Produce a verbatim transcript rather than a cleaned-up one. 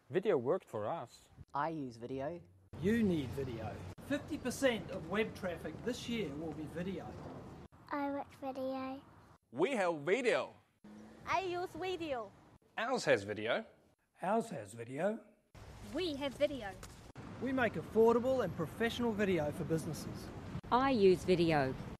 Video worked for us. I use video. You need video. fifty percent of web traffic this year will be video. I watch video. We have video. I use video. Ours has video. Ours has video. We have video. We make affordable and professional video for businesses. I use video.